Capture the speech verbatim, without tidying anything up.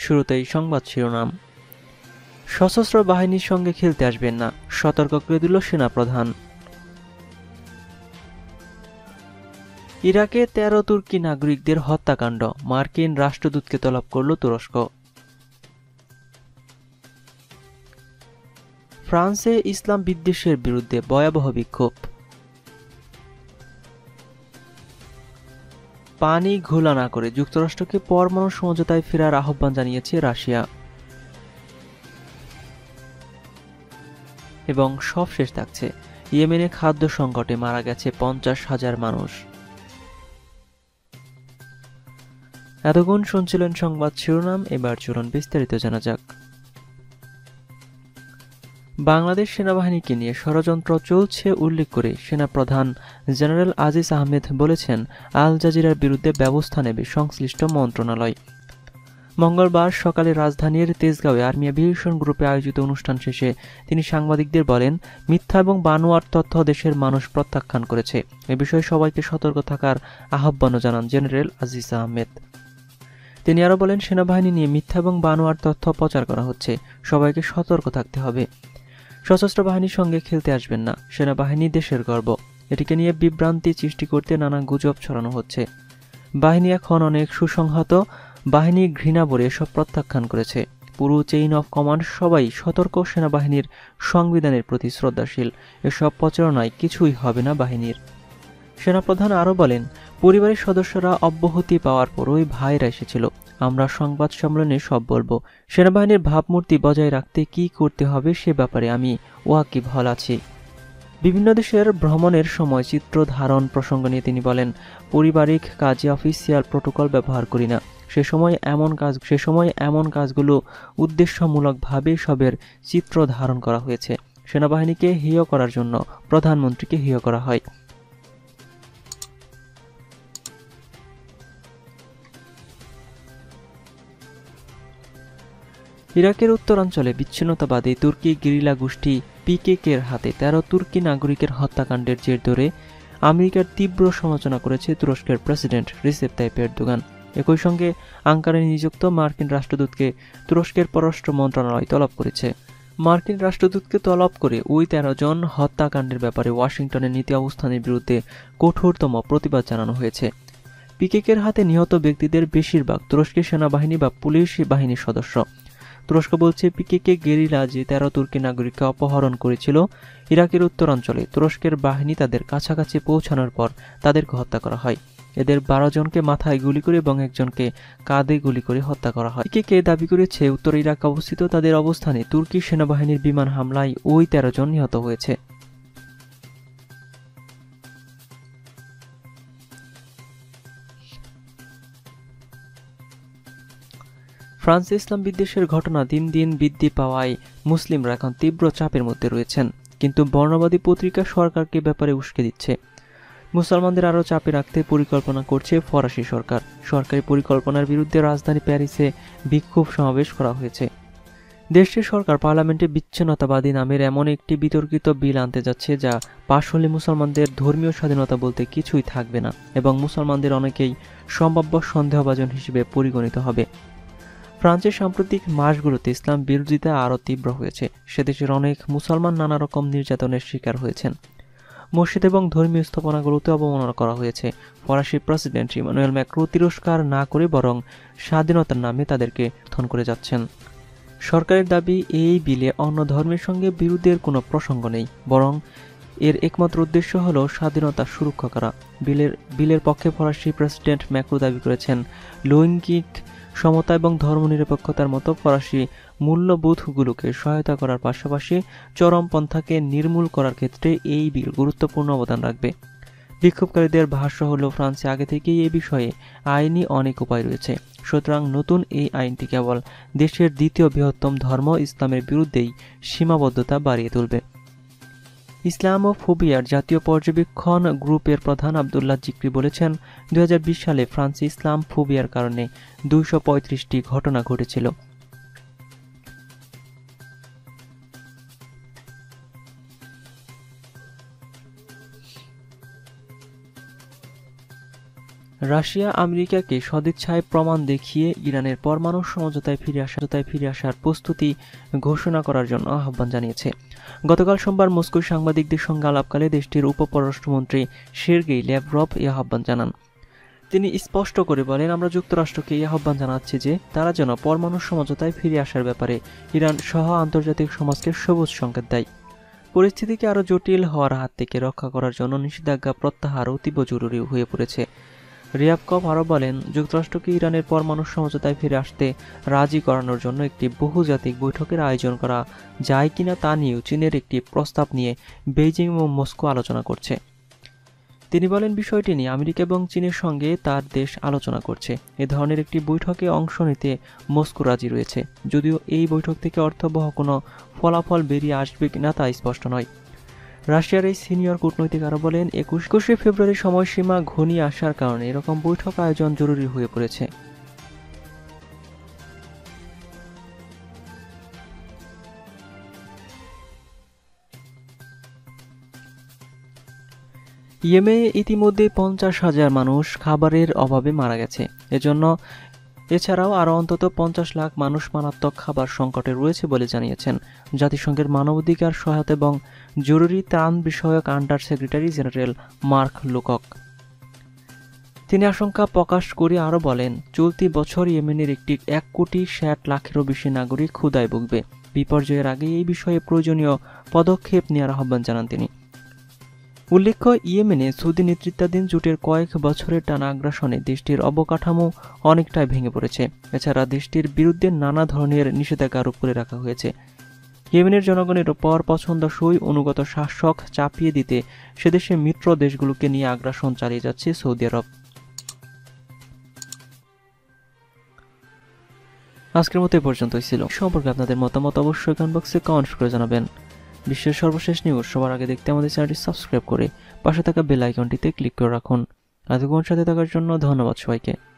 শুরুতেই সংবাদ শিরোনাম। সশস্ত্র বাহিনীর সঙ্গে খেলতে আসবেন না, সতর্ক করে দিল সেনাপ্রধান। ইরাকে তেরো তুর্কি নাগরিকদের হত্যাকাণ্ড, মার্কিন রাষ্ট্রদূতকে তলব করল তুরস্ক। ফ্রান্সে ইসলাম বিদ্বেষের বিরুদ্ধে ভয়াবহ বিক্ষোভ। পানি ঘোলা না করে যুক্তরাষ্ট্রকে পরমাণু সমঝোতায় ফেরার আহ্বান জানিয়েছে রাশিয়া। এবং সবশেষ থাকছে, ইয়েমেনে খাদ্য সংকটে মারা গেছে পঞ্চাশ হাজার মানুষ। এতক্ষণ শুনছিলেন সংবাদ শিরোনাম, এবার চলুন বিস্তারিত জানা যাক। বাংলাদেশ সেনাবাহিনীকে নিয়ে ষড়যন্ত্র চলছে উল্লেখ করে সেনাপ্রধান জেনারেল আজিজ আহমেদ বলেছেন, আল জাজিরার বিরুদ্ধে ব্যবস্থা নেবে সংশ্লিষ্ট মন্ত্রণালয়। মঙ্গলবার সকালে রাজধানীর তেজগাঁওয়ে আর্মি এভিয়েশন গ্রুপে আয়োজিত অনুষ্ঠান শেষে তিনি সাংবাদিকদের বলেন, মিথ্যা এবং বানোয়ার তথ্য দেশের মানুষ প্রত্যাখ্যান করেছে। এ বিষয়ে সবাইকে সতর্ক থাকার আহ্বানও জানান জেনারেল আজিজ আহমেদ। তিনি আরও বলেন, সেনাবাহিনী নিয়ে মিথ্যা এবং বানোয়ার তথ্য প্রচার করা হচ্ছে, সবাইকে সতর্ক থাকতে হবে। সশস্ত্র বাহিনীর সঙ্গে খেলতে আসবেন না, সেনাবাহিনী দেশের গর্ব। এটিকে নিয়ে বিভ্রান্তি সৃষ্টি করতে নানা গুজব ছড়ানো হচ্ছে। বাহিনী এখন অনেক সুসংহত, বাহিনী ঘৃণা ভরে এসব প্রত্যাখ্যান করেছে। পুরো চেইন অফ কমান্ড সবাই সতর্ক, সেনাবাহিনীর সংবিধানের প্রতি শ্রদ্ধাশীল। এসব প্রচারণায় কিছুই হবে না বাহিনীর। সেনাপ্রধান আরও বলেন, পরিবারের সদস্যরা অব্যাহতি পাওয়ার পরই ভাইরা এসেছিল, আমরা সংবাদ সম্মেলনে সব বলবো। সেনাবাহিনীর ভাবমূর্তি বজায় রাখতে কি করতে হবে সে ব্যাপারে আমি ওয়াকিবহাল আছি। বিভিন্ন দেশের ভ্রমণের সময় চিত্র ধারণ প্রসঙ্গ নিয়ে তিনি বলেন, পারিবারিক কাজে অফিসিয়াল প্রোটোকল ব্যবহার করি না। সে সময় এমন কাজ সে সময় এমন কাজগুলো উদ্দেশ্যমূলকভাবে সবের চিত্র ধারণ করা হয়েছে। সেনাবাহিনীকে হেয় করার জন্য প্রধানমন্ত্রীকে হেয় করা হয়। ইরাকের উত্তরাঞ্চলে বিচ্ছিন্নতাবাদী তুর্কি গেরিলা গোষ্ঠী পিকেকের হাতে তেরো তুর্কি নাগরিকের হত্যাকাণ্ডের জের ধরে আমেরিকার তীব্র সমালোচনা করেছে তুরস্কের প্রেসিডেন্ট রিসেপ তাইপ এরদোগান। একই সঙ্গে আঙ্কারায় নিযুক্ত মার্কিন রাষ্ট্রদূতকে তুরস্কের পররাষ্ট্র মন্ত্রণালয় তলব করেছে। মার্কিন রাষ্ট্রদূতকে তলব করে ওই তেরো জন হত্যাকাণ্ডের ব্যাপারে ওয়াশিংটনের নীতি অবস্থানের বিরুদ্ধে কঠোরতম প্রতিবাদ জানানো হয়েছে। পিকেকের হাতে নিহত ব্যক্তিদের বেশিরভাগ তুরস্কের সেনাবাহিনী বা পুলিশ বাহিনীর সদস্য। তুরস্ক বলছে, পিকেকে গেরিলা যে তেরো তুর্কি নাগরিককে অপহরণ করেছিল ইরাকের উত্তরাঞ্চলে, তুরস্কের বাহিনী তাদের কাছাকাছি পৌঁছানোর পর তাদেরকে হত্যা করা হয়। এদের বারো জনকে মাথায় গুলি করে এবং একজনকে কাঁধে গুলি করে হত্যা করা হয়। পিকেকে দাবি করেছে, উত্তর ইরাক অবস্থিত তাদের অবস্থানে তুর্কি সেনাবাহিনীর বিমান হামলায় ওই তেরো জন নিহত হয়েছে। ফ্রান্সে ইসলাম বিদ্বেষের ঘটনা দিন দিন বৃদ্ধি পাওয়ায় মুসলিমরা এখন তীব্র চাপের মধ্যে রয়েছেন, কিন্তু বর্ণবাদী পত্রিকা সরকারকে ব্যাপারে উস্কে দিচ্ছে। মুসলমানদের আরও চাপে রাখতে পরিকল্পনা করছে ফরাসি সরকার। সরকারি পরিকল্পনার বিরুদ্ধে রাজধানী প্যারিসে বিক্ষোভ সমাবেশ করা হয়েছে। দেশটির সরকার পার্লামেন্টে বিচ্ছিন্নতাবাদী নামের এমন একটি বিতর্কিত বিল আনতে যাচ্ছে, যা পাশ হলে মুসলমানদের ধর্মীয় স্বাধীনতা বলতে কিছুই থাকবে না এবং মুসলমানদের অনেকেই সম্ভাব্য সন্দেহভাজন হিসেবে পরিগণিত হবে। ফ্রান্সের সাম্প্রতিক মাসগুলোতে ইসলাম বিরোধিতা আরও তীব্র হয়েছে। সে দেশের অনেক মুসলমান নানা রকম নির্যাতনের শিকার হয়েছেন। মসজিদ এবং ধর্মীয় স্থাপনাগুলোতে অবমাননা করা হয়েছে। ফরাসি প্রেসিডেন্ট ইমানুয়েল ম্যাক্রো তিরস্কার না করে বরং স্বাধীনতার নামে তাদেরকে সমর্থন করে যাচ্ছেন। সরকারের দাবি, এই বিলে অন্য ধর্মের সঙ্গে বিরোধের কোনো প্রসঙ্গ নেই, বরং এর একমাত্র উদ্দেশ্য হল স্বাধীনতা সুরক্ষা করা। বিলের বিলের পক্ষে ফরাসি প্রেসিডেন্ট ম্যাক্রো দাবি করেছেন, লৈঙ্গিক সমতা এবং ধর্মনিরপেক্ষতার মতো ফরাসি মূল্যবোধগুলোকে সহায়তা করার পাশাপাশি চরমপন্থাকে নির্মূল করার ক্ষেত্রে এই বিল গুরুত্বপূর্ণ অবদান রাখবে। বিক্ষোভকারীদের ভাষ্য হল, ফ্রান্সে আগে থেকেই এ বিষয়ে আইনি অনেক উপায় রয়েছে, সুতরাং নতুন এই আইনটি কেবল দেশের দ্বিতীয় বৃহত্তম ধর্ম ইসলামের বিরুদ্ধেই সীমাবদ্ধতা বাড়িয়ে তুলবে। ইসলামোফোবিয়ার জাতীয় পর্যবেক্ষণ গ্রুপের প্রধান আবদুল্লাহ জিকরি বলেছেন, দুই হাজার বিশ সালে ফ্রান্সে ইসলাম ফোবিয়ার কারণে দুইশো পঁয়ত্রিশটি ঘটনা ঘটেছিল। রাশিয়া আমেরিকাকে সদিচ্ছায় প্রমাণ দেখিয়ে ইরানের পরমাণু সমঝোতায় ফিরে আসার ফিরে আসার প্রস্তুতি ঘোষণা করার জন্য আহ্বান জানিয়েছে। গতকাল সোমবার মস্কোয় সাংবাদিকদের সঙ্গে আলাপকালে দেশটির উপপররাষ্ট্রমন্ত্রী সের্গেই ল্যাভরভ এই আহ্বান জানান। তিনি স্পষ্ট করে বলেন, আমরা যুক্তরাষ্ট্রকে এই আহ্বান জানাচ্ছি যে তারা যেন পরমাণু সমঝোতায় ফিরে আসার ব্যাপারে ইরান সহ আন্তর্জাতিক সমাজকে সবুজ সংকেত দেয়। পরিস্থিতিকে আরও জটিল হওয়ার হাত থেকে রক্ষা করার জন্য নিষেধাজ্ঞা প্রত্যাহার অতীব জরুরি হয়ে পড়েছে। রিয়াবকভ আরও বলেন, যুক্তরাষ্ট্রকে ইরানের পরমাণু সমঝোতায় ফিরে আসতে রাজি করানোর জন্য একটি বহুজাতিক বৈঠকের আয়োজন করা যায় কিনা তা নিয়েও চীনের একটি প্রস্তাব নিয়ে বেইজিং ও মস্কো আলোচনা করছে। তিনি বলেন, বিষয়টি নিয়ে আমেরিকা এবং চীনের সঙ্গে তার দেশ আলোচনা করছে। এ ধরনের একটি বৈঠকে অংশ নিতে মস্কো রাজি রয়েছে, যদিও এই বৈঠক থেকে অর্থবহ কোনো ফলাফল বেরিয়ে আসবে কিনা তা স্পষ্ট নয়। রাশিয়ার এই সিনিয়র কূটনৈতিক আরও বলেন, একুশে ফেব্রুয়ারি সময়সীমা ঘনিয়ে আসার কারণে এরকম বৈঠক আয়োজন জরুরি হয়ে পড়েছে। ইয়েমেনে ইতিমধ্যে পঞ্চাশ হাজার মানুষ খাবারের অভাবে মারা গেছে। এজন্য এছাড়াও আরও অন্তত পঞ্চাশ লাখ মানুষ মারাত্মক খাবার সংকটে রয়েছে বলে জানিয়েছেন জাতিসংঘের মানবাধিকার সহায়তা এবং জরুরি ত্রাণ বিষয়ক under secretary general Mark Lowcock. তিনি আশঙ্কা প্রকাশ করে আরও বলেন, চলতি বছর ইয়েমেনের একটি এক কোটি ষাট লাখেরও বেশি নাগরিক ক্ষুধায় ভুগবে। বিপর্যয়ের আগে এই বিষয়ে প্রয়োজনীয় পদক্ষেপ নেওয়ার আহ্বান জানান তিনি। উল্লেখ্য, ইয়েমেনে সৌদি নেতৃত্বাধীন জোটের কয়েক বছরের টানা আগ্রাসনে দেশটির অবকাঠামো অনেকটাই ভেঙে পড়েছে। এছাড়া দেশটির বিরুদ্ধে নানা ধরনের নিষেধাজ্ঞা আরোপ করে রাখা হয়েছে। ইয়েমেনের জনগণের ওপর পছন্দসই অনুগত শাসক চাপিয়ে দিতে সেদেশের মিত্র দেশগুলোকে নিয়ে আগ্রাসন চালিয়ে যাচ্ছে সৌদি আরব। আজকের মতো এ পর্যন্তই ছিল। সম্পর্কে আপনাদের মতামত অবশ্যই কমেন্ট বক্সে কমেন্ট করে জানাবেন। বিশ্বের সর্বশেষ নিউজ সবার আগে দেখতে আমাদের চ্যানেলটি সাবস্ক্রাইব করে পাশে থাকা বেল আইকনটিতে ক্লিক করে রাখুন। এতক্ষণ সাথে থাকার জন্য ধন্যবাদ সবাইকে।